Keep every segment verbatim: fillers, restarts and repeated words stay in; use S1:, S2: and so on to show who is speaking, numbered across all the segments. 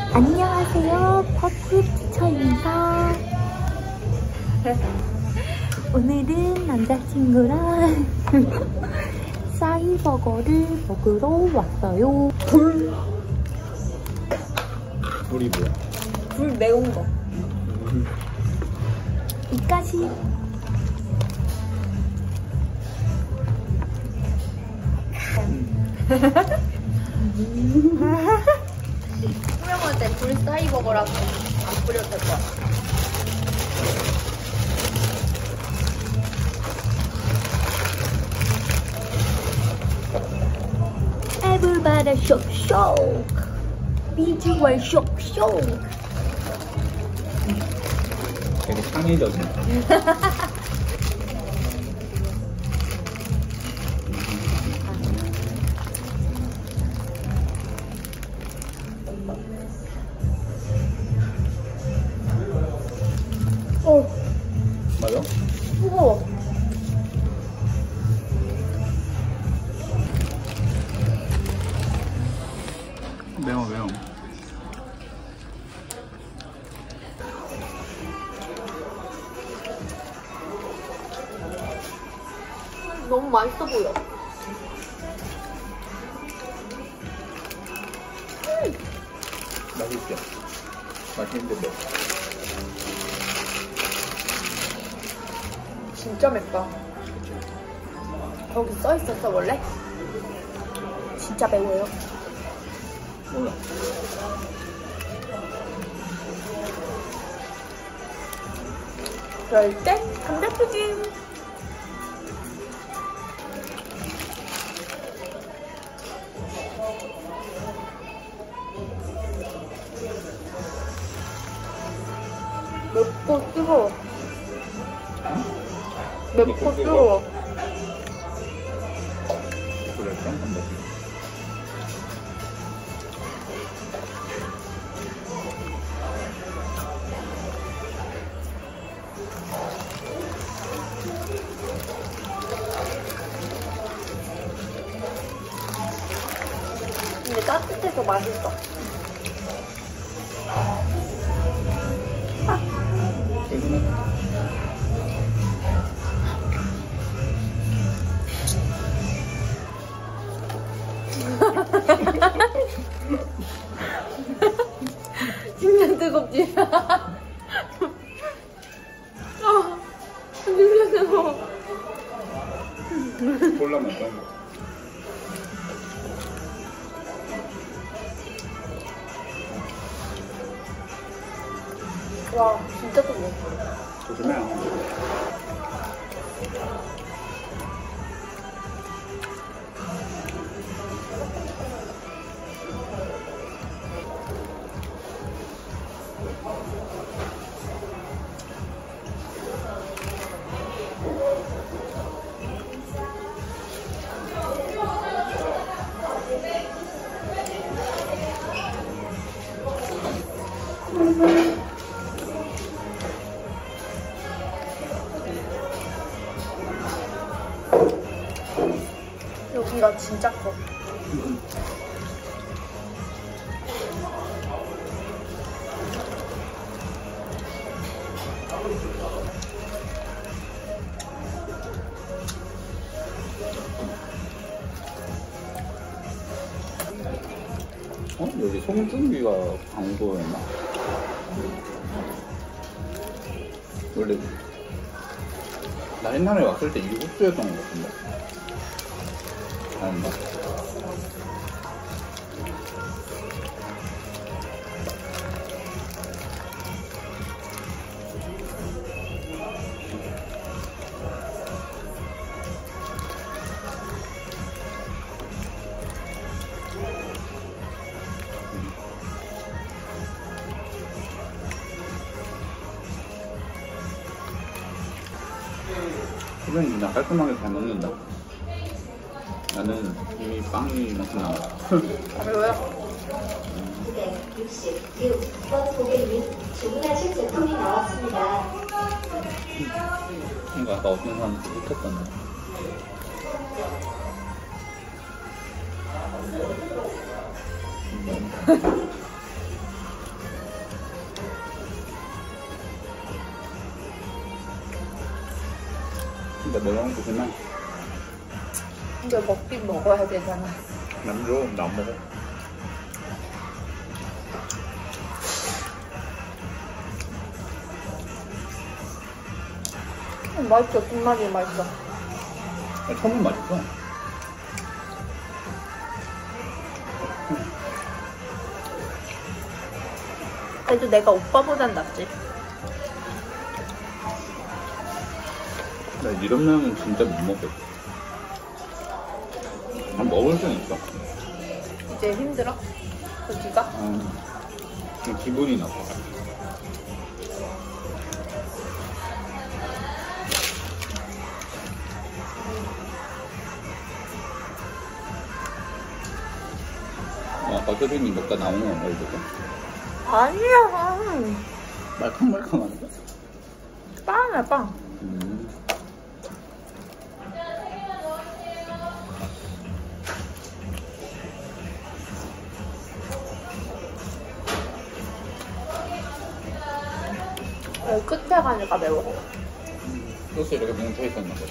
S1: 안녕하세요, 팝푸티처입니다. 오늘은 남자친구랑 싸이버거를 먹으러 왔어요. 불
S2: 불이 뭐야?
S1: 불 매운 거. 이까지.
S3: 투명할 때 불 싸이버거라고 안 뿌려도 될 것 같아.
S1: Everybody shook shook. 비주얼 shook shook.
S2: 되게 창의적인.
S1: 어,
S2: 맞아?
S1: 무거워.
S2: 매워 매워.
S3: 너무 맛있어 보여.
S2: 맛있죠? 맛있는데 매워.
S3: 진짜 맵다. 거기 써 있었어 원래?
S1: 진짜 매워요.
S2: 몰라.
S1: 열대 감자튀김. 맵고 뜨거워. 맵고 뜨거워.
S2: 그럴까? 한번.
S1: 근데 따뜻해서 맛있어.
S3: 진짜 뜨겁지? 아, 진짜 뜨거워.
S2: 콜라만 떠.
S3: 와, 진짜 뜨거워.
S2: 조심해.
S3: 여기가 진짜 커.
S2: 어? 여기 송중기가 광고였나? 원래 나 옛날에 왔을 때 이게 호수였던 것 같은데. 아닌가? 소변이 그냥 깔끔하게 잘 먹는다. 나는 이미 빵이 맛이 나.
S3: 왜요?
S4: 육십육 번 고객님 주문하실 제품이 나왔습니다.
S2: 이거 아까 어떤 사람한테 시켰던데. 진짜 내가 먹고 그만.
S3: 근데 먹긴 먹어야 되잖아.
S2: 남 줘, 나 안 먹어.
S1: 음, 맛있어. 김말이 맛있어.
S2: 아, 처음엔 맛있어.
S1: 그래도 내가 오빠보단 낫지.
S2: 나 이런 면은 진짜 못 먹겠어. 아, 먹을 수는 있어.
S1: 이제 힘들어? 고기가?
S2: 아, 그냥 기분이 나빠. 어, 아까 소빈이 먹다 나오는 건 얼굴도
S1: 아니야.
S2: 말캉말캉한데?
S1: 빵이야, 빵.
S2: 음.
S1: 여기 끝에 가니까 매워.
S2: 소스 이렇게 뭉쳐 있었나 보다.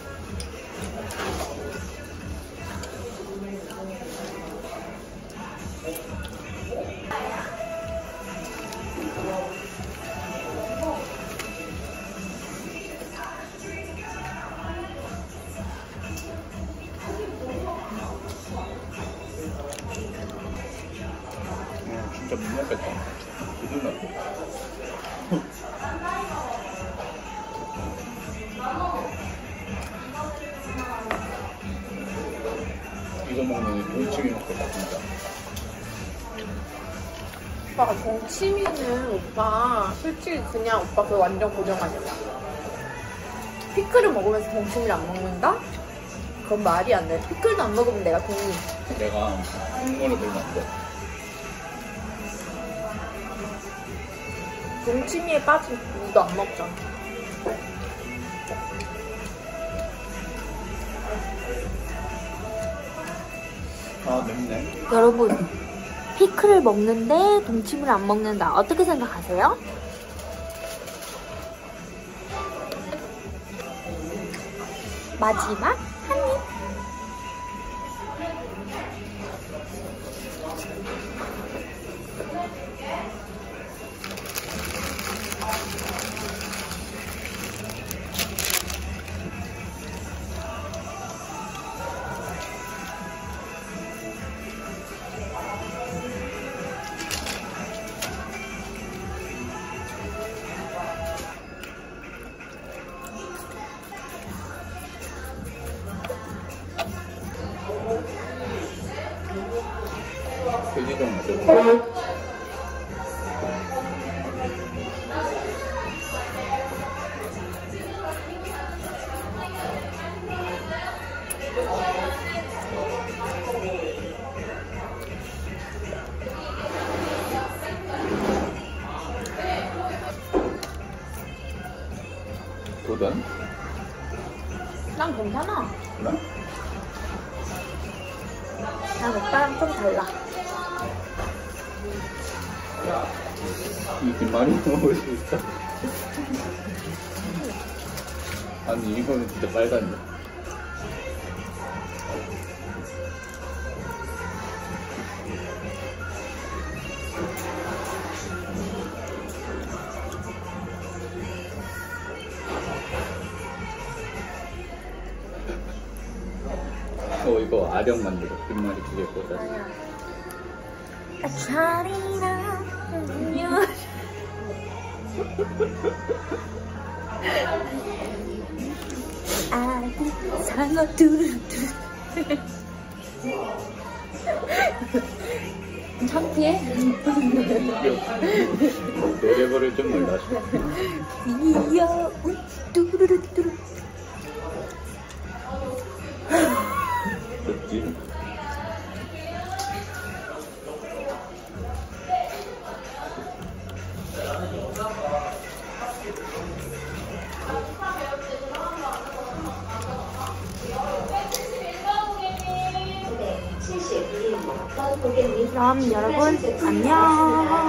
S2: 아, 진짜 못 먹겠다. 기분 나빠. 이거 먹는 동치미 먹겠다 진짜.
S1: 오빠가 동치미는 오빠 솔직히 그냥 오빠 그 완전 고정 아니야. 피클을 먹으면서 동치미를 안 먹는다? 그건 말이 안 돼. 피클도 안 먹으면 내가 동의.
S2: 내가 국물을 별로 안 좋아.
S1: 동치미에 빠진 무도 안 먹잖아.
S2: 아 맵네.
S5: 여러분, 피클을 먹는데 동치미를 안 먹는다. 어떻게 생각하세요? 마지막 한 입.
S2: 돼지정 맛있어. 도전?
S1: 난 괜찮아.
S2: 그래?
S1: 난 오빠랑 좀 달라.
S2: 이 김말이 먹을 수 있어? 아니 이거는 진짜 빨간데. 어 이거 아령 만들어. 김말이 두개 꽂아.
S5: 잔이나 음료. 아기 상어 두루두루. 창피해?
S2: 노래버를 좀 몰랐어.
S5: 귀여운 두루두루.
S2: 좋지?
S5: 그럼 여러분 안녕.